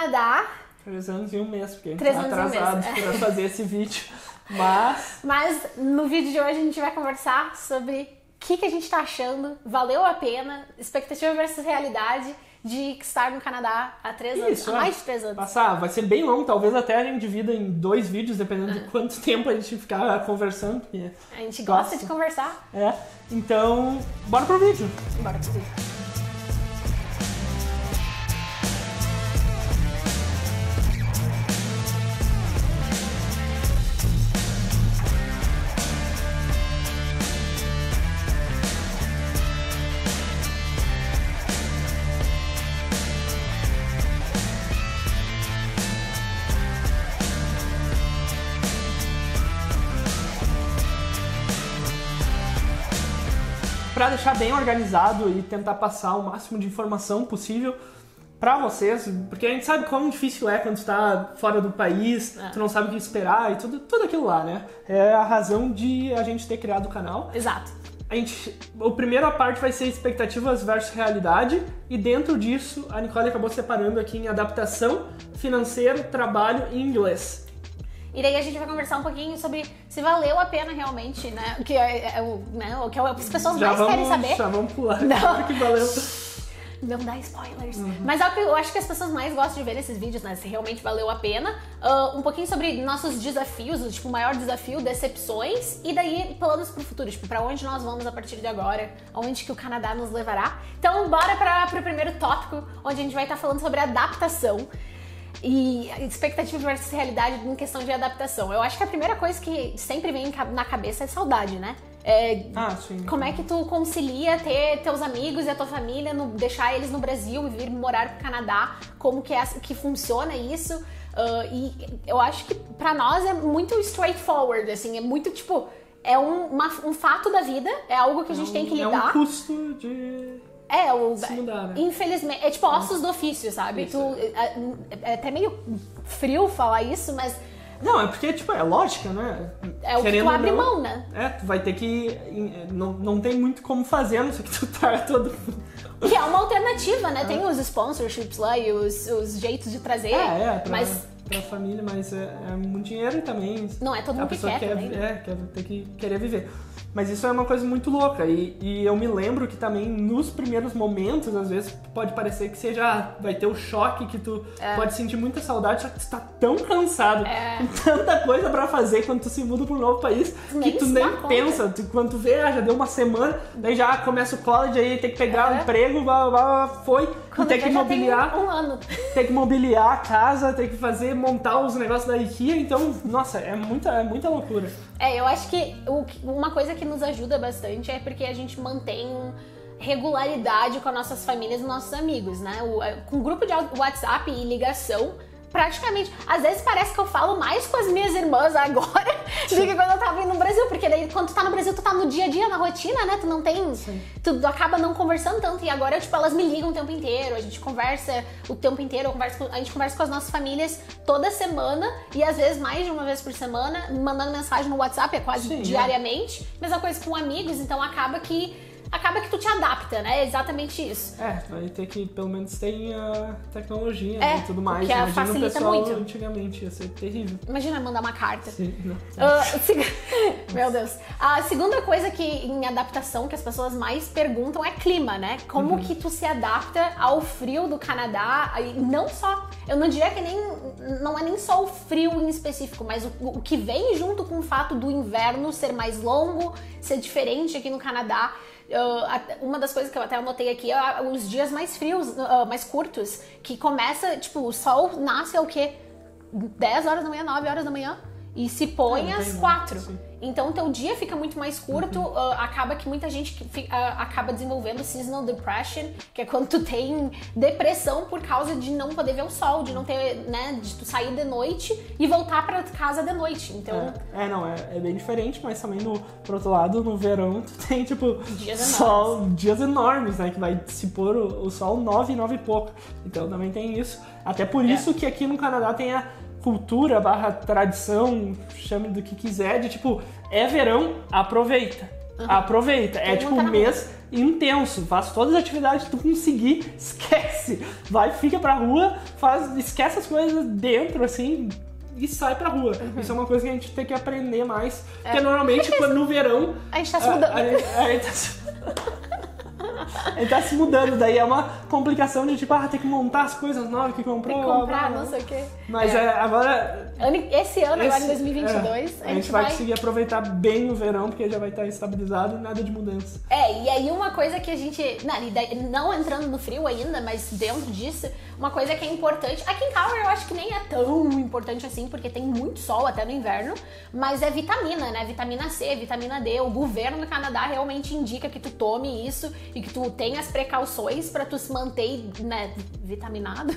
Canadá. 3 anos e 1 mês, porque a gente 3 tá anos e 1 mês, atrasado pra fazer esse vídeo. Mas no vídeo de hoje a gente vai conversar sobre o que a gente tá achando, valeu a pena, expectativa versus realidade de estar no Canadá há 3 anos, há mais de 3 anos. Vai ser bem longo, talvez até a gente divida em 2 vídeos, dependendo de quanto tempo a gente ficar conversando. Porque a gente gosta de conversar. Então, bora pro vídeo. Bora pro vídeo. Para deixar bem organizado e tentar passar o máximo de informação possível para vocês, porque a gente sabe como difícil é quando tu tá fora do país, tu não sabe o que esperar e tudo aquilo lá, né? É a razão de a gente ter criado o canal. Exato. A primeira parte vai ser expectativas versus realidade, e dentro disso a Nicole acabou separando aqui em adaptação, financeiro, trabalho e inglês. E daí a gente vai conversar um pouquinho sobre se valeu a pena realmente, né? O que as pessoas mais querem saber. Já vamos pular. Não. Que valeu. Não dá spoilers. Mas eu acho que as pessoas mais gostam de ver nesses vídeos, né? Se realmente valeu a pena. Um pouquinho sobre nossos desafios, tipo, o maior desafio, decepções. E daí, planos pro futuro. Tipo, pra onde nós vamos a partir de agora. Onde que o Canadá nos levará. Então, bora pro primeiro tópico, onde a gente vai estar falando sobre adaptação. E expectativa versus realidade em questão de adaptação. Eu acho que a primeira coisa que sempre vem na cabeça é saudade, né? Sim. Como é que tu concilia ter teus amigos e a tua família, deixar eles no Brasil e vir morar pro Canadá? Como que funciona isso? E eu acho que pra nós é muito straightforward, assim, é muito tipo... É um fato da vida, é algo que a gente tem que lidar. É um custo de... se mudar, né? Infelizmente, é tipo ossos do ofício, sabe? É até meio frio falar isso, mas... Não, é porque, tipo, é lógica, né? É o que tu abre mão, né? Tu vai ter que... Não tem muito como fazer, não sei que tu tá todo... Que é uma alternativa, né? Tem os sponsorships lá e os jeitos de trazer, mas... Pra família, mas é muito dinheiro e também... Não é todo mundo que quer também, né? Tem que querer viver. Mas isso é uma coisa muito louca, e eu me lembro que também nos primeiros momentos, às vezes, pode parecer que vai ter o choque, que tu pode sentir muita saudade, só que tu tá tão cansado, com tanta coisa pra fazer quando tu se muda pra um novo país, que tu nem pensa. Quando tu vê, já deu uma semana, daí já começa o college, aí tem que pegar o emprego, foi, tem que mobiliar, um ano. Tem que mobiliar a casa, tem que montar os negócios da IKEA, então, nossa, é muita loucura. Eu acho que uma coisa que nos ajuda bastante é porque a gente mantém regularidade com as nossas famílias e nossos amigos, né? Com grupo de WhatsApp e ligação, praticamente, às vezes parece que eu falo mais com as minhas irmãs agora do que quando eu tava indo no Brasil, porque daí quando tu tá no Brasil, tu tá no dia a dia, na rotina, né? Tu não tem... Tu acaba não conversando tanto, e agora, tipo, elas me ligam o tempo inteiro, a gente conversa o tempo inteiro, a gente conversa com as nossas famílias toda semana, e às vezes mais de uma vez por semana, mandando mensagem no WhatsApp, é quase diariamente. Mesma coisa com amigos, então acaba que tu te adapta, né? É exatamente isso. Vai ter que, pelo menos, ter a tecnologia e tudo mais. Que imagina facilita o pessoal muito. Antigamente, ia ser terrível. Imagina mandar uma carta. Sim, não. Meu Deus. A segunda coisa que em adaptação que as pessoas mais perguntam é clima, né? Como que tu se adapta ao frio do Canadá? E não só... Eu não diria que não é nem só o frio em específico, mas o que vem junto com o fato do inverno ser mais longo, ser diferente aqui no Canadá. Uma das coisas que eu até anotei aqui é os dias mais frios, mais curtos, que começa, tipo, o sol nasce ao quê? 10 horas da manhã, 9 horas da manhã, e se põe às 4. Sim. Então o teu dia fica muito mais curto, acaba que muita gente acaba desenvolvendo seasonal depression, que é quando tu tem depressão por causa de não poder ver o sol, de não ter, né, de tu sair de noite e voltar pra casa de noite. Então é bem diferente, mas também por outro lado, no verão tu tem tipo dias enormes, né, que vai se pôr o sol 9 e pouco. Então também tem isso. Até por isso que aqui no Canadá tem a cultura / tradição, chame do que quiser, de tipo, é verão, aproveita. Aproveita. É tipo um mês intenso, faz todas as atividades que tu conseguir, esquece, fica pra rua, esquece as coisas dentro, assim, e sai pra rua. Isso é uma coisa que a gente tem que aprender mais, porque normalmente quando no verão... A gente tá se mudando. A gente tá se mudando, daí é uma complicação de tipo, tem que montar as coisas novas que comprou. Tem que comprar, não sei o quê. Mas agora... Esse ano, agora em 2022, a gente vai conseguir aproveitar bem o verão, porque já vai estar estabilizado e nada de mudança. E aí uma coisa que a gente... Não entrando no frio ainda, mas dentro disso, uma coisa que é importante... Aqui em Calgary eu acho que nem é tão importante assim, porque tem muito sol até no inverno, mas é vitamina, né? Vitamina C, vitamina D. O governo do Canadá realmente indica que tu tome isso e que tu tenha as precauções pra tu se manter, né, vitaminado,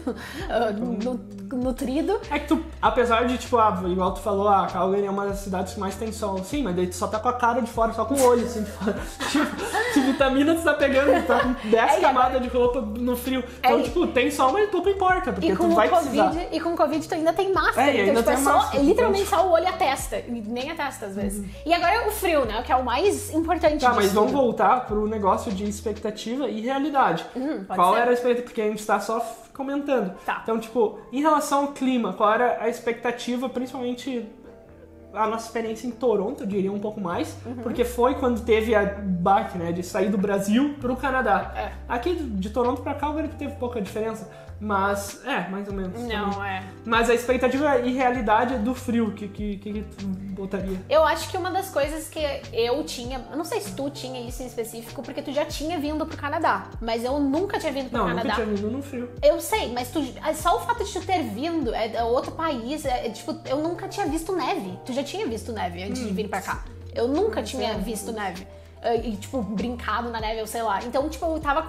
nutrido. É que tu, apesar de, tipo, igual tu falou, a Calgary é uma das cidades que mais tem sol. Sim, mas daí tu só tá com a cara de fora, só com o olho, assim, de fora. Tipo, vitamina tu tá pegando, tu tá com 10 camadas de roupa no frio. Então, tipo, tem sol, mas pouco importa, porque tu vai precisar. E com o Covid tu ainda tem máscara, então, ainda tipo, tem máscara, literalmente só o olho e a testa, nem a testa às vezes. E agora o frio, né, que é o mais importante disso. Mas vamos voltar pro negócio de expectativa e realidade. Qual era a expectativa? Porque a gente tá só comentando. Tá. Então, tipo, em relação ao clima, qual era a expectativa, principalmente a nossa experiência em Toronto, eu diria um pouco mais, porque foi quando teve a baque, né, de sair do Brasil pro Canadá. Aqui de Toronto pra Calgary teve pouca diferença, mas mais ou menos. Não, também. Mas a expectativa e realidade do frio, que tu botaria? Eu acho que uma das coisas que eu tinha, eu não sei se tu tinha isso em específico, porque tu já tinha vindo pro Canadá, mas eu nunca tinha vindo pro Canadá. Não, nunca tinha vindo no frio. Eu sei, mas só o fato de tu ter vindo é outro país, tipo, eu nunca tinha visto neve. Tu já tinha visto neve antes de vir pra cá. Eu nunca tinha visto neve. E, tipo, brincado na neve, eu sei lá. Então, tipo,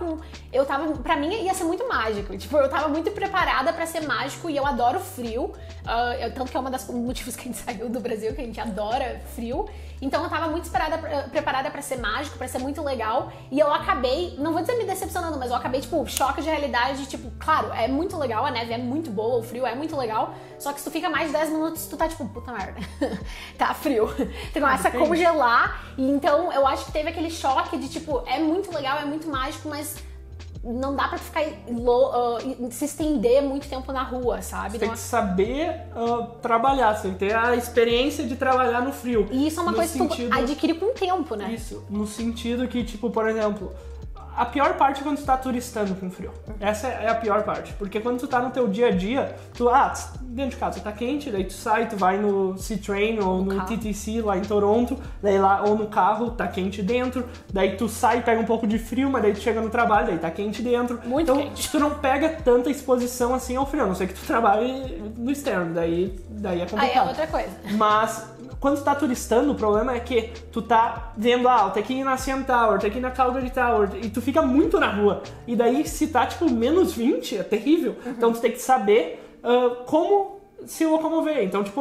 pra mim ia ser muito mágico. Tipo, eu tava muito preparada pra ser mágico e eu adoro frio. Tanto que é uma das motivos que a gente saiu do Brasil, que a gente adora frio. Então eu tava muito preparada pra ser mágico, pra ser muito legal. E eu acabei, não vou dizer me decepcionando, mas eu acabei, tipo, choque de realidade. Tipo, claro, é muito legal, a neve é muito boa, o frio é muito legal. Só que se tu fica mais de 10 minutos, tu tá tipo, puta merda, tá frio. Tu começa a congelar. E então eu acho que teve aquele choque de tipo, é muito legal, é muito mágico, mas não dá pra tu ficar se estender muito tempo na rua, sabe? Você tem que saber trabalhar, você tem que ter a experiência de trabalhar no frio. E isso é uma coisa que tu adquire com o tempo, né? Isso, no sentido que, tipo, por exemplo, a pior parte é quando tu tá turistando com frio. Essa é a pior parte, porque quando tu tá no teu dia a dia, dentro de casa tá quente, daí tu sai, tu vai no C-Train ou no TTC lá em Toronto, daí lá, ou no carro, tá quente dentro, daí tu sai, pega um pouco de frio, mas daí tu chega no trabalho, daí tá quente dentro. Muito então, quente. tu não pega tanta exposição assim ao frio, a não ser que tu trabalhe no externo, daí é complicado. Aí é outra coisa. Mas quando tu tá turistando, o problema é que tu tá vendo, tem que ir na CN Tower, tem que ir na Calgary Tower, e tu fica muito na rua. E daí, se tá, tipo, menos 20, é terrível. Então, tu tem que saber como se locomover. Então, tipo,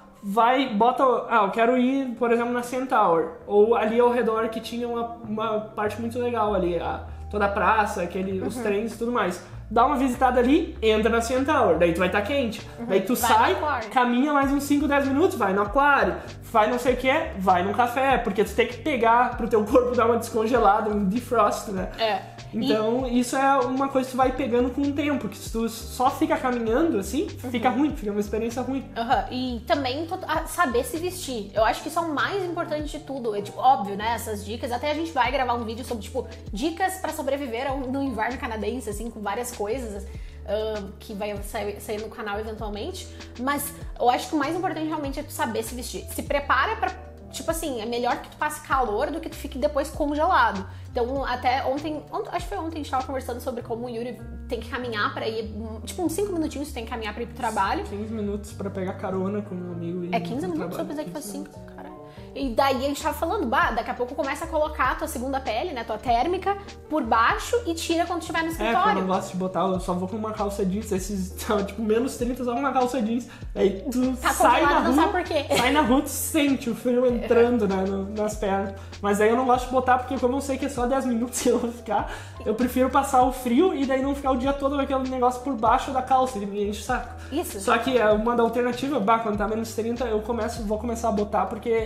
eu quero ir, por exemplo, na CN Tower. Ou ali ao redor que tinha uma parte muito legal ali, toda a praça, os trens e tudo mais. Dá uma visitada ali, entra na CN Tower, daí tu vai estar quente. Daí tu sai, caminha mais uns 5, 10 minutos, vai no aquário, vai não sei o que, vai num café, porque tu tem que pegar pro teu corpo dar uma descongelada, um defrost, né? Então, isso é uma coisa que tu vai pegando com o tempo, que se tu só fica caminhando assim, fica ruim, fica uma experiência ruim. E também saber se vestir. Eu acho que isso é o mais importante de tudo. É, tipo, óbvio, né? Essas dicas. Até a gente vai gravar um vídeo sobre, tipo, dicas pra sobreviver no inverno canadense, assim, com várias coisas. Que vai sair no canal eventualmente. Mas eu acho que o mais importante realmente é tu saber se vestir. Se prepara pra... Tipo assim, é melhor que tu passe calor do que tu fique depois congelado. Então, até ontem, acho que foi ontem, a gente tava conversando sobre como o Yuri tem que caminhar pra ir, tipo, uns 5 minutinhos tu tem que caminhar pra ir pro trabalho. 15 minutos pra pegar carona com um amigo e 15 minutos? Eu pensei que fosse 5, caralho. E daí a gente tava falando, daqui a pouco começa a colocar a tua segunda pele, né, tua térmica, por baixo e tira quando estiver no escritório. Eu não gosto de botar, eu só vou com uma calça jeans, tipo, menos 30, só com uma calça jeans. Aí tu sai na rua, não sabe por quê. Sai na rua, tu sente o frio entrando, né, nas pernas. Mas aí eu não gosto de botar, porque como eu sei que é só 10 minutos que eu vou ficar, eu prefiro passar o frio e daí não ficar o dia todo com aquele negócio por baixo da calça, ele me enche o saco. Isso. Só que uma da alternativa, quando tá menos 30, eu vou começar a botar, porque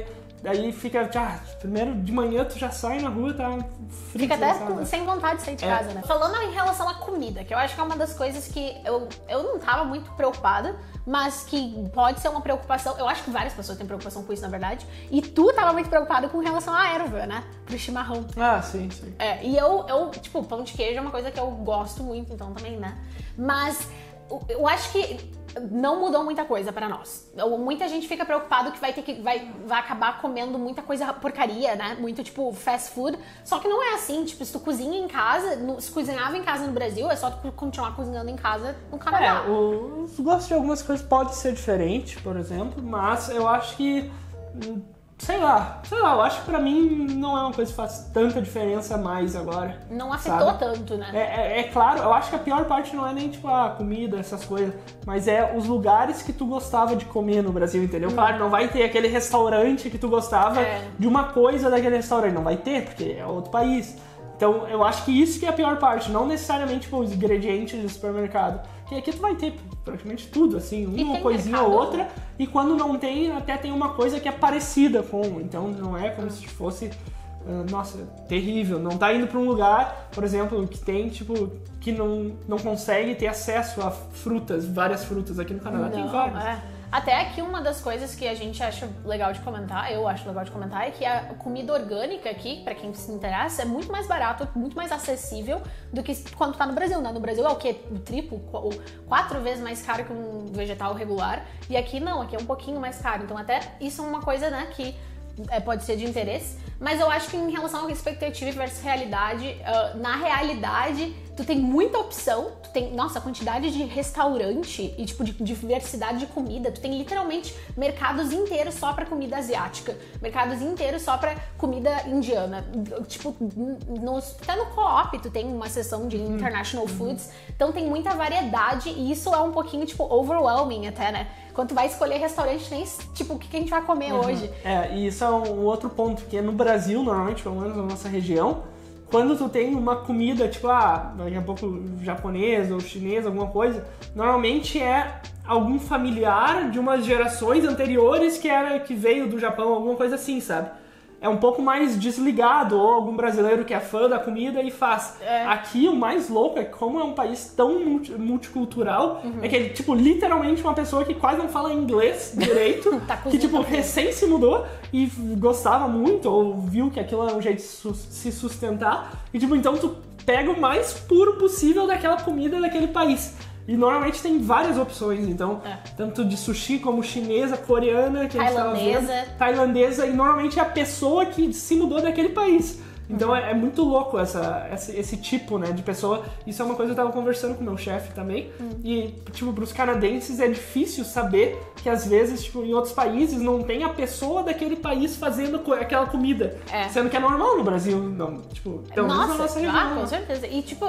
Daí fica, primeiro de manhã tu já sai na rua, tá frito. Fica até sem vontade de sair de casa, né? Falando em relação à comida, que eu acho que é uma das coisas que eu não tava muito preocupada, mas que pode ser uma preocupação. Eu acho que várias pessoas têm preocupação com isso, na verdade. E tu tava muito preocupada com relação à erva, né? Pro chimarrão. Ah, sim. E eu, tipo, pão de queijo é uma coisa que eu gosto muito, então também, né? Mas eu acho que não mudou muita coisa pra nós. Muita gente fica preocupado que vai acabar comendo muita coisa porcaria, né? Muito, tipo, fast food. Só que não é assim. Tipo, se tu cozinha em casa, se cozinhava em casa no Brasil, é só tu continuar cozinhando em casa no Canadá. Os gostos de algumas coisas podem ser diferentes, por exemplo, mas eu acho que... Sei lá, eu acho que pra mim não é uma coisa que faz tanta diferença mais agora. Não afetou tanto, né? É claro, eu acho que a pior parte não é nem tipo a comida, essas coisas, mas é os lugares que tu gostava de comer no Brasil, entendeu? Claro, não vai ter aquele restaurante que tu gostava de uma coisa daquele restaurante, não vai ter, porque é outro país. Então eu acho que isso que é a pior parte, não necessariamente tipo, os ingredientes do supermercado. Porque aqui tu vai ter praticamente tudo, assim, uma coisinha ou outra, e quando não tem, até tem uma coisa que é parecida com, então não é como se fosse, nossa, terrível, não tá indo pra um lugar, por exemplo, que tem, tipo, que não consegue ter acesso a frutas, várias frutas, aqui no Canadá tem várias. Até aqui uma das coisas que a gente acha legal de comentar, eu acho legal de comentar, é que a comida orgânica aqui, pra quem se interessa, é muito mais barato, muito mais acessível do que quando tá no Brasil, né? No Brasil é o quê? O triplo, 4 vezes mais caro que um vegetal regular, e aqui não, aqui é um pouquinho mais caro. Então até isso é uma coisa, né, que pode ser de interesse, mas eu acho que em relação à expectativa versus realidade, na realidade, tu tem muita opção, tu tem, nossa, a quantidade de restaurante e tipo de diversidade de comida, tu tem literalmente mercados inteiros só pra comida asiática, mercados inteiros só pra comida indiana, tipo, até no Co-op tu tem uma seção de international foods, então tem muita variedade e isso é um pouquinho, tipo, overwhelming até, né? Quando tu vai escolher restaurante, nem, tipo, o que a gente vai comer hoje. E isso é um outro ponto, que no Brasil, normalmente, pelo menos na nossa região, quando tu tem uma comida, tipo, daqui a pouco japonesa ou chinesa, alguma coisa, normalmente é algum familiar de umas gerações anteriores que veio do Japão, alguma coisa assim, sabe? É um pouco mais desligado, ou algum brasileiro que é fã da comida e faz. Aqui, o mais louco é que como é um país tão multicultural, é que é, tipo, literalmente uma pessoa que quase não fala inglês direito, que, tipo, recém se mudou e gostava muito, ou viu que aquilo é um jeito de se sustentar, e, tipo, então tu pega o mais puro possível daquela comida daquele país. E normalmente tem várias opções, então, tanto de sushi como chinesa, coreana, que tailandesa, e normalmente é a pessoa que se mudou daquele país. Então é muito louco esse tipo, né, de pessoa. Isso é uma coisa que eu tava conversando com o meu chefe também. E, tipo, pros canadenses é difícil saber que às vezes, tipo, em outros países não tem a pessoa daquele país fazendo aquela comida. Sendo que é normal no Brasil, não, tipo, pelo menos na nossa região. Com certeza. E, tipo,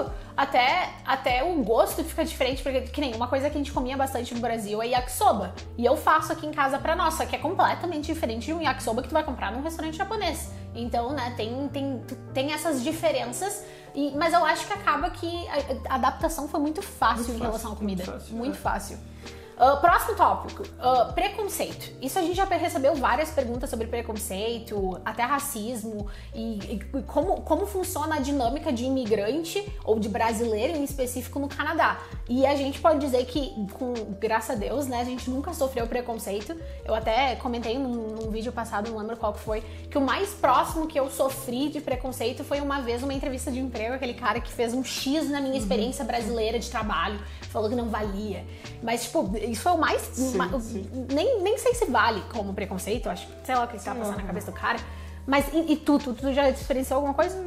até o gosto fica diferente, porque que nem uma coisa que a gente comia bastante no Brasil é yakisoba. E eu faço aqui em casa pra nós, só que é completamente diferente de um yakisoba que tu vai comprar num restaurante japonês. Então, né, tem essas diferenças, mas eu acho que acaba que a adaptação foi muito fácil em relação à comida. Muito fácil. Próximo tópico, preconceito. Isso a gente já recebeu várias perguntas sobre preconceito, até racismo e como funciona a dinâmica de imigrante ou de brasileiro em específico no Canadá. E a gente pode dizer que, graças a Deus, né, a gente nunca sofreu preconceito. Eu até comentei num vídeo passado, não lembro qual que foi, que o mais próximo que eu sofri de preconceito foi uma vez uma entrevista de emprego, aquele cara que fez um X na minha experiência brasileira de trabalho, falou que não valia. Mas, tipo, isso foi o mais... Sim. Nem sei se vale como preconceito, acho. Sei lá o que está passando na cabeça do cara. Mas e tu já experienciou alguma coisa?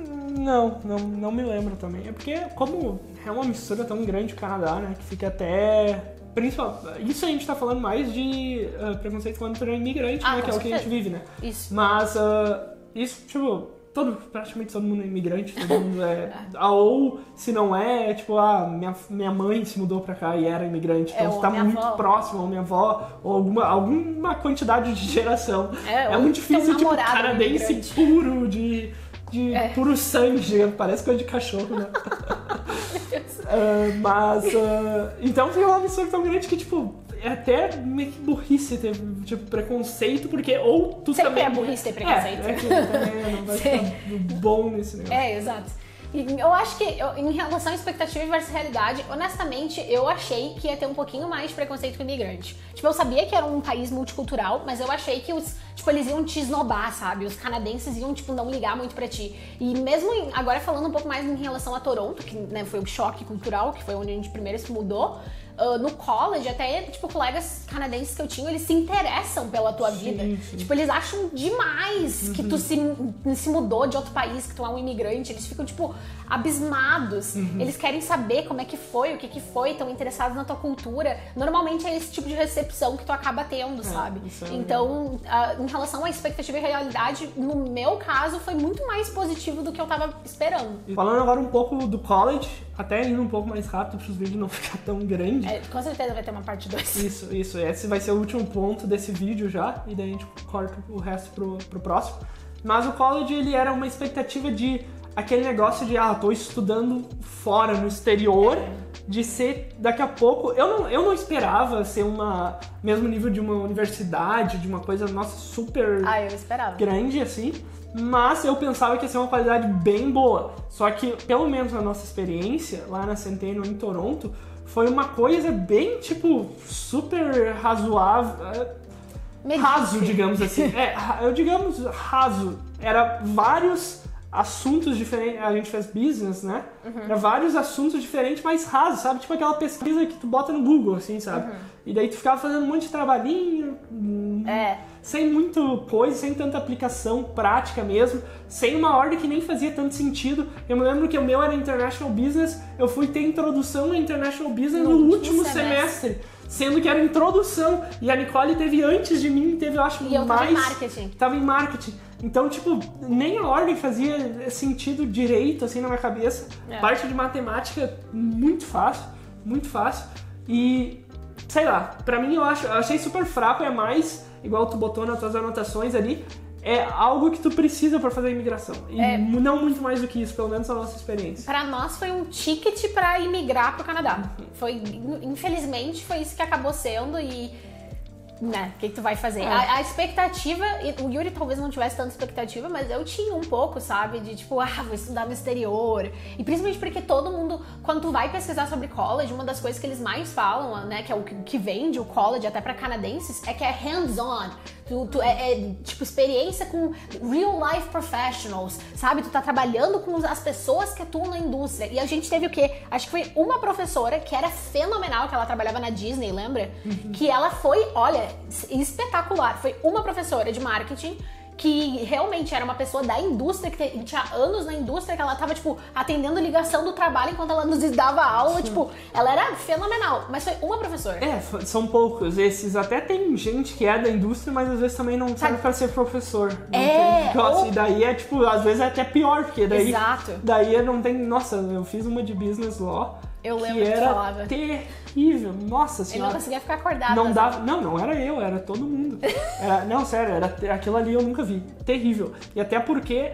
Não me lembro também. É porque, como é uma mistura tão grande o Canadá, né, que fica até... Isso a gente tá falando mais de preconceito quando tu é imigrante, né, que é o que a gente vive, né? Isso. Mas isso, tipo... praticamente todo mundo é imigrante, todo mundo ou se não é, tipo, minha mãe se mudou pra cá e era imigrante, então você tá muito próximo, ou minha avó, ou alguma quantidade de geração. É muito difícil, tipo, canadense puro, de puro sangue, parece coisa de cachorro, né? Então foi uma mistura tão grande que, tipo, é até meio que burrice ter, tipo, preconceito, porque ou tu sempre também... é burrice ter preconceito. É que também não vai ficar bom nesse negócio. Exato. E eu acho que, em relação à expectativa versus realidade, honestamente, eu achei que ia ter um pouquinho mais de preconceito com imigrante. Tipo, eu sabia que era um país multicultural, mas eu achei que eles iam te esnobar, sabe? Os canadenses iam, tipo, não ligar muito pra ti. E mesmo agora falando um pouco mais em relação a Toronto, que, né, foi o choque cultural, que foi onde a gente primeiro se mudou, no college, até, tipo, colegas canadenses que eu tinha, eles se interessam pela tua vida. Sim. Tipo, eles acham demais que tu se mudou de outro país, que tu é um imigrante. Eles ficam, tipo, abismados. Eles querem saber como é que foi, o que que foi, estão interessados na tua cultura. Normalmente é esse tipo de recepção que tu acaba tendo, sabe? Então, em relação à expectativa e realidade, no meu caso, foi muito mais positivo do que eu tava esperando. Falando agora um pouco do college, até indo um pouco mais rápido para os vídeos não ficar tão grandes. Com certeza vai ter uma parte 2. Isso. Esse vai ser o último ponto desse vídeo já, e daí a gente corta o resto pro próximo. Mas o college, ele era uma expectativa de aquele negócio de, tô estudando fora, no exterior, de ser, daqui a pouco... Eu não esperava ser mesmo nível de uma universidade, de uma coisa, nossa, super eu esperava. Grande, assim. Mas eu pensava que ia ser uma qualidade bem boa. Só que, pelo menos na nossa experiência, lá na Centennial, em Toronto, foi uma coisa bem, tipo, super razoável. Raso, digamos assim. Digamos raso. Era vários assuntos diferentes. A gente fez business, né? Era vários assuntos diferentes, mas rasos, sabe? Tipo aquela pesquisa que tu bota no Google, assim, sabe? E daí tu ficava fazendo um monte de trabalhinho. Sem muita coisa, sem tanta aplicação prática mesmo, sem uma ordem que nem fazia tanto sentido. Eu me lembro que o meu era International Business, eu fui ter introdução a International Business no último semestre, sendo que era introdução, e a Nicole teve antes de mim, teve, eu acho, e eu mais... tava em marketing. Tava em marketing. Então, tipo, nem a ordem fazia sentido direito, assim, na minha cabeça. Parte de matemática, muito fácil. E, sei lá, pra mim eu achei super fraco, é mais... igual tu botou nas tuas anotações ali, é algo que tu precisa pra fazer a imigração. E não muito mais do que isso, pelo menos na nossa experiência. Pra nós foi um ticket pra imigrar pro Canadá. Infelizmente, foi isso que acabou sendo e... né, o que tu vai fazer? A expectativa, o Yuri talvez não tivesse tanta expectativa, mas eu tinha um pouco, sabe? De tipo, vou estudar no exterior. E principalmente porque todo mundo, quando tu vai pesquisar sobre college, uma das coisas que eles mais falam, né, que é o que vende o college até pra canadenses, é que é hands-on. Tipo, experiência com real life professionals, sabe? Tu tá trabalhando com as pessoas que atuam na indústria. E a gente teve o quê? Acho que foi uma professora que era fenomenal, que ela trabalhava na Disney, lembra? Que ela foi, olha, espetacular. Foi uma professora de marketing que realmente era uma pessoa da indústria, que tinha anos na indústria, que ela tava, tipo, atendendo ligação do trabalho enquanto ela nos dava aula, tipo, ela era fenomenal, mas foi uma professora. São poucos esses, até tem gente que é da indústria, mas às vezes também não serve pra ser professor. E daí é, tipo, às vezes é até pior, porque daí... Exato. Daí não tem... Nossa, eu fiz uma de business law, eu lembro que falava. Terrível, nossa senhora. Eu não conseguia ficar acordada. Não dava, não era eu, era todo mundo. Não, sério, aquilo ali eu nunca vi. Terrível. E até porque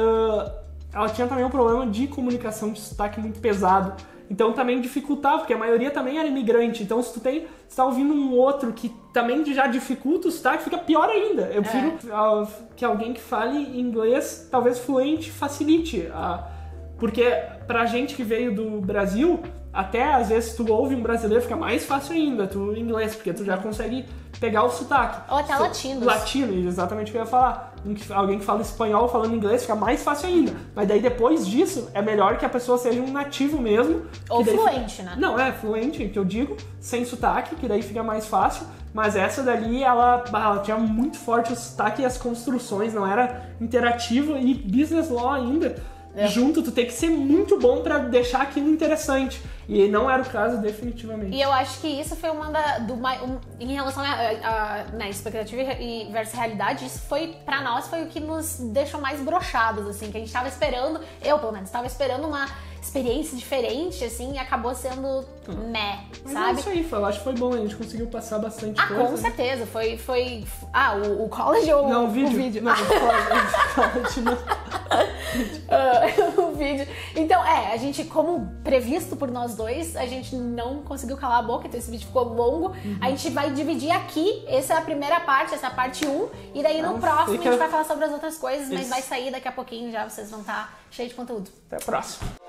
ela tinha também um problema de comunicação de sotaque muito pesado. Então também dificultava, porque a maioria também era imigrante. Então se tu tá ouvindo um outro que também já dificulta o sotaque, fica pior ainda. Eu prefiro que alguém que fale inglês, talvez fluente, facilite. Porque pra gente que veio do Brasil, até às vezes tu ouve um brasileiro, fica mais fácil ainda, tu em inglês, porque tu já consegue pegar o sotaque. Ou até latinos. Latino, exatamente o que eu ia falar. Alguém que fala espanhol falando inglês fica mais fácil ainda. Mas daí depois disso, é melhor que a pessoa seja um nativo mesmo. Ou fluente, né? Não, fluente, que eu digo, sem sotaque, que daí fica mais fácil. Mas essa dali, ela tinha muito forte o sotaque e as construções, não era interativo e business law ainda. Junto, tu tem que ser muito bom pra deixar aquilo interessante. E não era o caso, definitivamente. E eu acho que isso foi em relação a expectativa e versus realidade, isso foi, pra nós, foi o que nos deixou mais broxados, assim, que a gente tava esperando, eu pelo menos, tava esperando uma experiência diferente, assim, e acabou sendo Mas sabe? É isso aí, eu acho que foi bom, a gente conseguiu passar bastante coisa. Com certeza, foi... o college ou não, o vídeo? O vídeo. Não, o college não. O vídeo. Então, a gente, como previsto por nós dois, a gente não conseguiu calar a boca, então esse vídeo ficou longo. A gente vai dividir aqui, essa é a primeira parte, essa é a parte 1, e daí no próximo a gente vai falar sobre as outras coisas, mas vai sair daqui a pouquinho já, vocês vão estar cheios de conteúdo. Até a próxima.